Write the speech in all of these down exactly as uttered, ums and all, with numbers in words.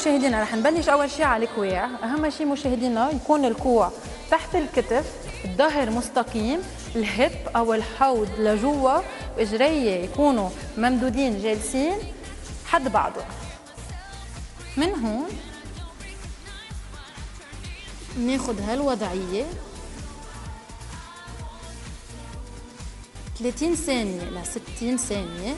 مشاهدينا رح نبلش اول شيء على الكوع. اهم شيء مشاهدينا يكون الكوع تحت الكتف، الظهر مستقيم، الهب او الحوض لجوا، واجريه يكونوا ممدودين جالسين حد بعضهم. من هون ناخد هالوضعيه ثلاثين ثانيه ل ستين ثانيه.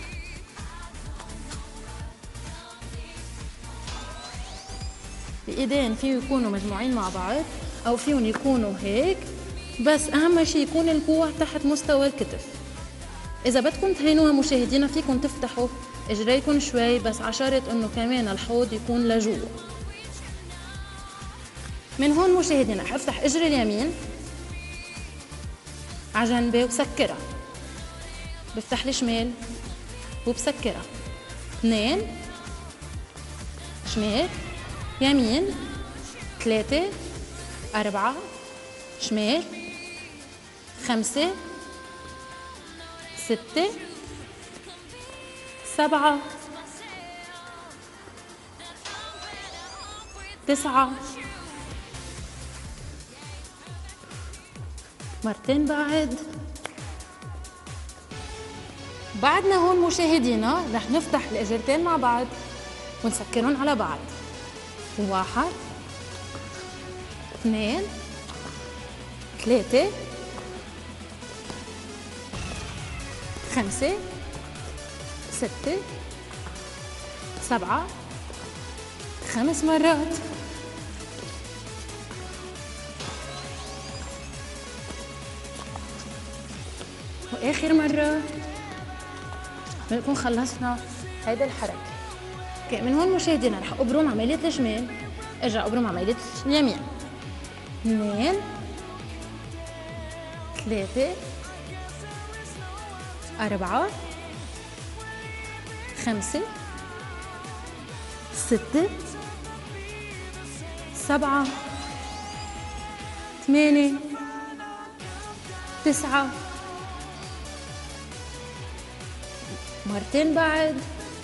الايدين فيه يكونوا مجموعين مع بعض او فيهم يكونوا هيك، بس اهم شيء يكون الكوع تحت مستوى الكتف. اذا بدكم تهينوها مشاهدينا فيكم تفتحوا اجريكم شوي، بس عشرة انه كمان الحوض يكون لجوا. من هون مشاهدينا رح افتح اجري اليمين على جنبي وسكرها، بفتح الشمال وبسكرها. اثنين شمال يمين، ثلاثة أربعة شمال، خمسة ستة سبعة تسعة، مرتين بعد. بعدنا هون مشاهدينا رح نفتح الإجرتين مع بعض ونسكرهم على بعض. واحد اثنين ثلاثة خمسة ستة سبعة، خمس مرات. وآخر مرة بنكون خلصنا هيدا الحركة. اوكي، من هون مشاهدينا رح ابرم عملية الشمال، ارجع ابرم عملية اليمين. اثنين ثلاثة أربعة خمسة ستة سبعة ثمانية تسعة، مرتين بعد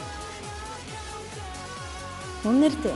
وبنرتاح.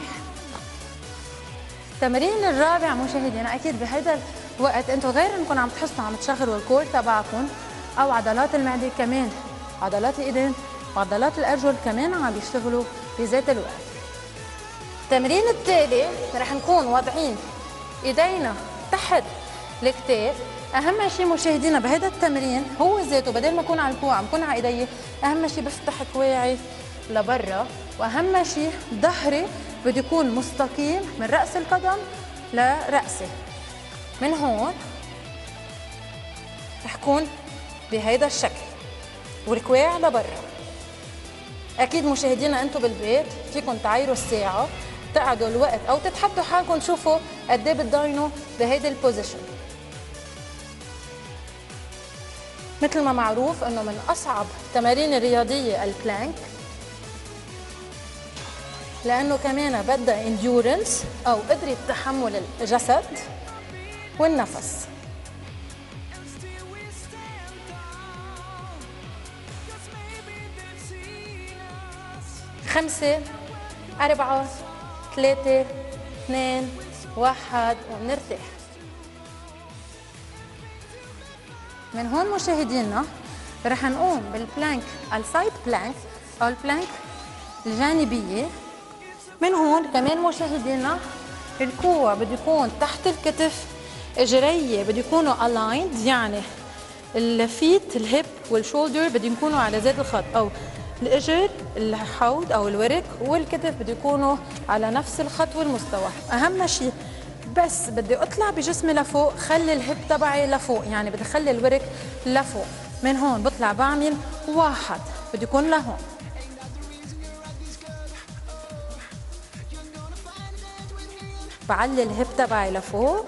التمرين الرابع مشاهدينا اكيد بهذا الوقت انتم غير انكم عم تحسوا عم تشغلوا الكور تبعكم او عضلات المعده، كمان عضلات الايدين وعضلات الارجل كمان عم بيشتغلوا بذات الوقت. التمرين التالي رح نكون واضعين ايدينا تحت الكتاف. اهم شيء مشاهدينا بهذا التمرين هو ذاته، بدل ما اكون على الكوع عم كون على ايدي، اهم شيء بفتح كواعي لبرا، واهم شيء ظهري بده يكون مستقيم من راس القدم لراسي. من هون رح كون بهيدا الشكل والكواع لبرا. اكيد مشاهدينا انتم بالبيت فيكم تعايروا الساعه، تقعدوا الوقت او تتحدوا حالكم تشوفوا قد ايه بتضاينوا بهيدي البوزيشن. مثل ما معروف انه من اصعب التمارين الرياضيه البلانك، لانه كمان بدها انديورنس او قدره تحمل الجسد والنفس. خمسة أربعة ثلاثة اثنين واحد وبنرتاح. من هون مشاهدينا رح نقوم بالبلانك السايد بلانك او البلانك الجانبيه. من هون كمان مشاهدينا الكوع بده يكون تحت الكتف، اجريه بده يكونوا الايند، يعني الفيت الهيب والشولدر بده يكونوا على ذات الخط، او الاجر الحوض او الورك والكتف بده يكونوا على نفس الخط والمستوى. اهم شيء بس بدي اطلع بجسمي لفوق، خلي الهب تبعي لفوق، يعني بدي اخلي الورك لفوق. من هون بطلع بعمل واحد بده يكون لهون، بعلي الهب تبعي لفوق،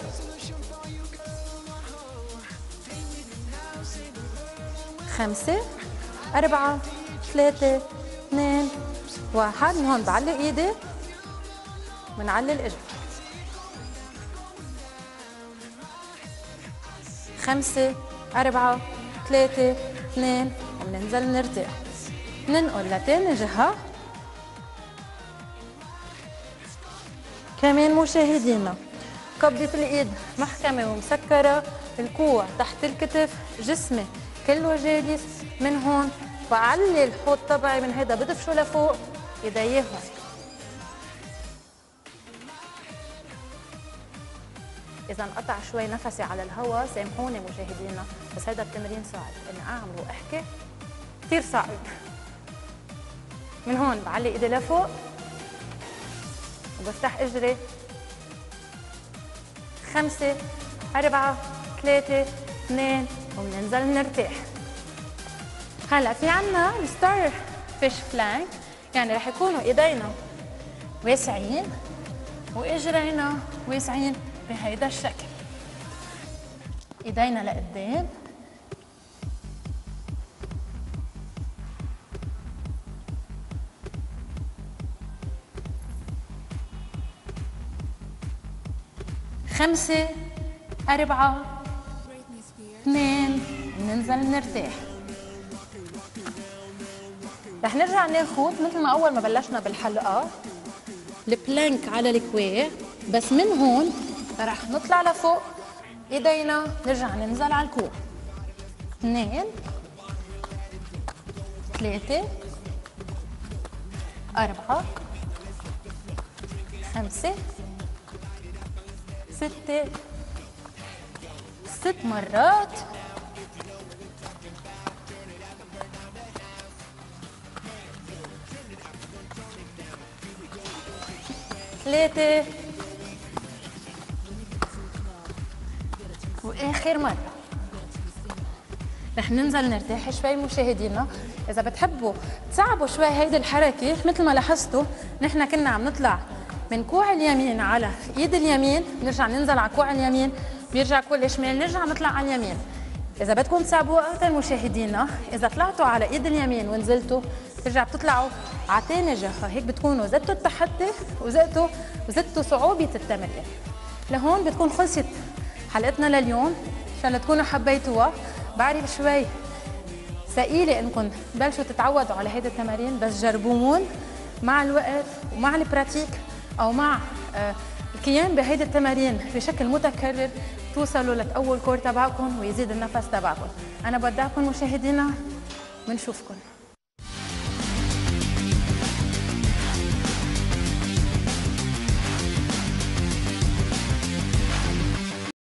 خمسة أربعة ثلاثة اثنين واحد. من هون بعلي ايدي، بنعلي الاجر، خمسة أربعة ثلاثة اثنين وبننزل نرتاح. ننقل لتاني جهة، كمان مشاهدينا قبضة الإيد محكمة ومسكرة، الكوع تحت الكتف، جسمي كله جالس. من هون بعلي الحوض تبعي من هيدا بدفشه لفوق، ايديه هون. إذا انقطع شوي نفسي على الهواء سامحوني مشاهدينا، بس هيدا التمرين صعب، إني أعمل وأحكي كثير صعب. من هون بعلي إيدي لفوق وبفتح إجري. خمسة، أربعة، ثلاثة، اثنين، وبننزل بنرتاح. هلا في عنا الستار فيش بلانك، يعني رح يكونوا ايدينا واسعين واجرينا واسعين بهيدا الشكل. ايدينا لقدام، خمسة، أربعة، اثنين، بننزل نرتاح. رح نرجع ناخد مثل ما أول ما بلشنا بالحلقة البلانك على الكواع، بس من هون رح نطلع لفوق ايدينا، نرجع ننزل على الكوع. اثنين، ثلاثة، أربعة، خمسة، ستة، ست مرات، ثلاثة، وآخر مرة. رح ننزل نرتاح شوي مشاهدينا. إذا بتحبوا تصعبوا شوي هيدي الحركة، مثل ما لاحظتوا نحن كنا عم نطلع من كوع اليمين على ايد اليمين، نرجع ننزل على كوع اليمين، بيرجع كوع الشمال، نرجع نطلع على اليمين. إذا بدكم تصعبوها أكثر مشاهدينا، إذا طلعتوا على ايد اليمين ونزلتوا بترجع بتطلعوا على ثاني جهة، هيك بتكونوا زدتوا التحدي وزدتوا وزدتوا صعوبة التمرين. لهون بتكون خلصت حلقتنا لليوم، ان شاء الله تكونوا حبيتوها. بعرف شوي ثقيلة انكم تبلشوا تتعودوا على هيدي التمارين، بس جربوهم مع الوقت ومع البراتيك او مع آه القيام بهيدي التمارين بشكل متكرر توصلوا لتقووا الكور تبعكم ويزيد النفس تبعكم. انا بودعكم مشاهدينا، بنشوفكم.